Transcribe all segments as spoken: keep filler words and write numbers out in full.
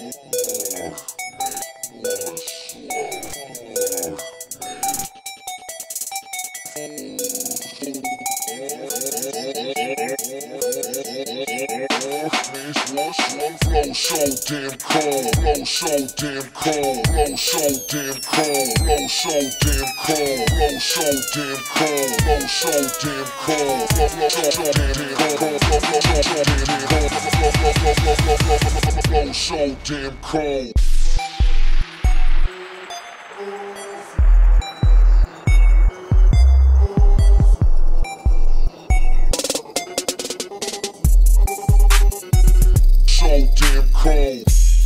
Flow so damn cold, flow so damn cold, flow so damn cold, flow so damn cold, flow so damn cold, flow so damn cold, flow so damn cold, flow so damn cold. So damn cold.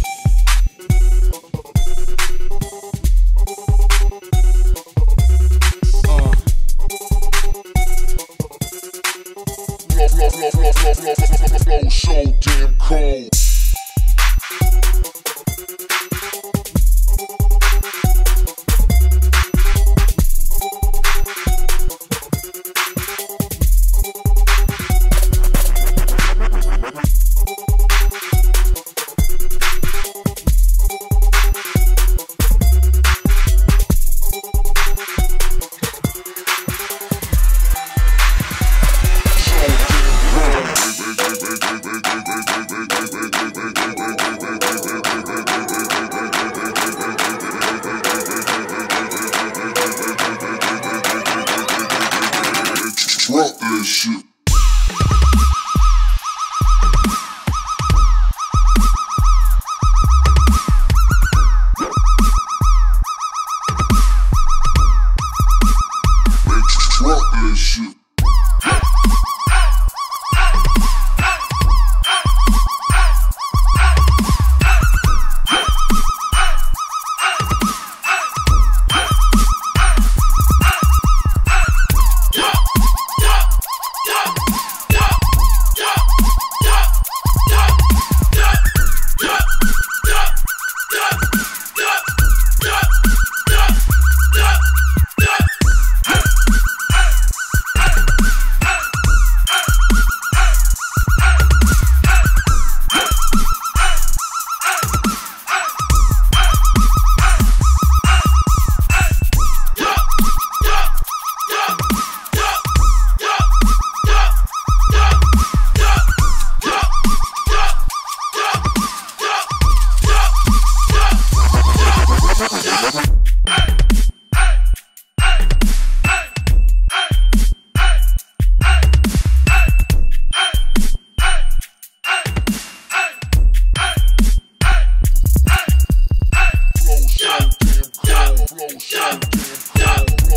Uh. Flow, flow, flow, flow, flow, flow, flow, flow, so damn cold. Drop that shit. Drop that shit.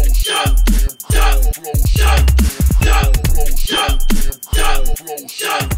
Flow so